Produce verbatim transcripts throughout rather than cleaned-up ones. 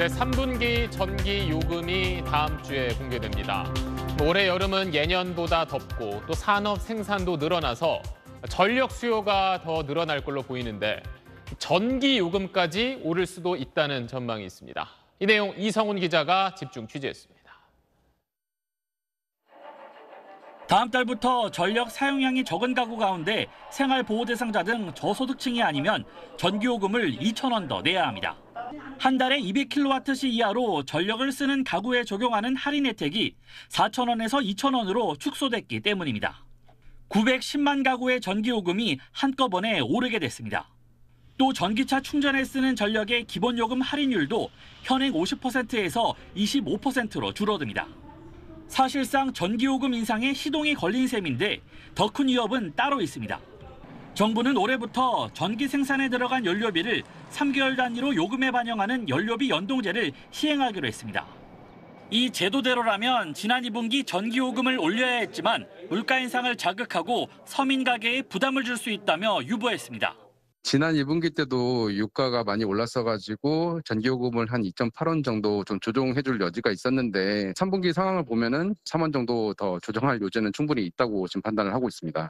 올해 삼 분기 전기 요금이 다음 주에 공개됩니다. 올해 여름은 예년보다 덥고 또 산업 생산도 늘어나서 전력 수요가 더 늘어날 걸로 보이는데 전기 요금까지 오를 수도 있다는 전망이 있습니다. 이 내용 이성훈 기자가 집중 취재했습니다. 다음 달부터 전력 사용량이 적은 가구 가운데 생활보호 대상자 등 저소득층이 아니면 전기요금을 이천 원 더 내야 합니다. 한 달에 이백 킬로와트시 이하로 전력을 쓰는 가구에 적용하는 할인 혜택이 사천 원에서 이천 원으로 축소됐기 때문입니다. 구백십만 가구의 전기요금이 한꺼번에 오르게 됐습니다. 또 전기차 충전에 쓰는 전력의 기본요금 할인율도 현행 오십 퍼센트에서 이십오 퍼센트로 줄어듭니다. 사실상 전기요금 인상에 시동이 걸린 셈인데 더 큰 위협은 따로 있습니다. 정부는 올해부터 전기 생산에 들어간 연료비를 삼 개월 단위로 요금에 반영하는 연료비 연동제를 시행하기로 했습니다. 이 제도대로라면 지난 이 분기 전기요금을 올려야 했지만 물가 인상을 자극하고 서민 가게에 부담을 줄 수 있다며 유보했습니다. 지난 이 분기 때도 유가가 많이 올랐어가지고 전기요금을 한 이 점 팔 원 정도 좀 조정해줄 여지가 있었는데 삼 분기 상황을 보면은 삼 원 정도 더 조정할 여지는 충분히 있다고 지금 판단을 하고 있습니다.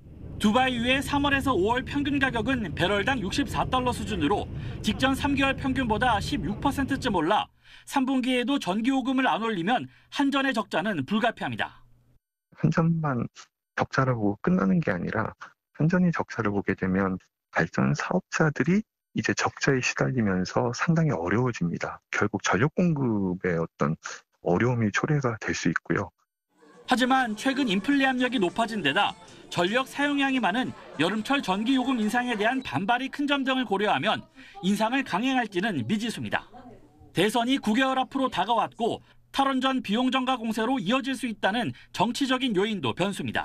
두바이유의 삼월에서 오월 평균 가격은 배럴당 육십사 달러 수준으로 직전 삼 개월 평균보다 십육 퍼센트쯤 올라 삼 분기에도 전기요금을 안 올리면 한전의 적자는 불가피합니다. 한전만 적자라고 끝나는 게 아니라 한전이 적자를 보게 되면 발전 사업자들이 이제 적자에 시달리면서 상당히 어려워집니다. 결국 전력 공급의 어떤 어려움이 초래가 될 수 있고요. 하지만 최근 인플레 압력이 높아진 데다 전력 사용량이 많은 여름철 전기요금 인상에 대한 반발이 큰 점 등을 고려하면 인상을 강행할지는 미지수입니다. 대선이 구 개월 앞으로 다가왔고 탈원전 비용 증가 공세로 이어질 수 있다는 정치적인 요인도 변수입니다.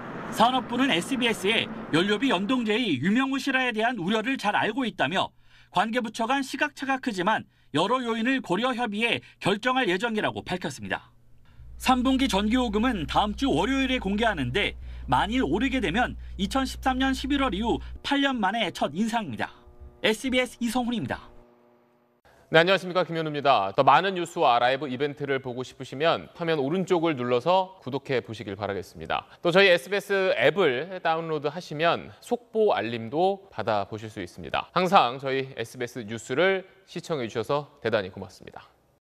산업부는 에스비에스에 연료비 연동제의 유명무실화에 대한 우려를 잘 알고 있다며 관계부처 간 시각차가 크지만 여러 요인을 고려 협의해 결정할 예정이라고 밝혔습니다. 삼 분기 전기요금은 다음 주 월요일에 공개하는데 만일 오르게 되면 이천십삼 년 십일월 이후 팔 년 만에 첫 인상입니다. 에스비에스 이성훈입니다. 네, 안녕하십니까. 김현우입니다. 더 많은 뉴스와 라이브 이벤트를 보고 싶으시면 화면 오른쪽을 눌러서 구독해 보시길 바라겠습니다. 또 저희 에스비에스 앱을 다운로드 하시면 속보 알림도 받아보실 수 있습니다. 항상 저희 에스비에스 뉴스를 시청해 주셔서 대단히 고맙습니다.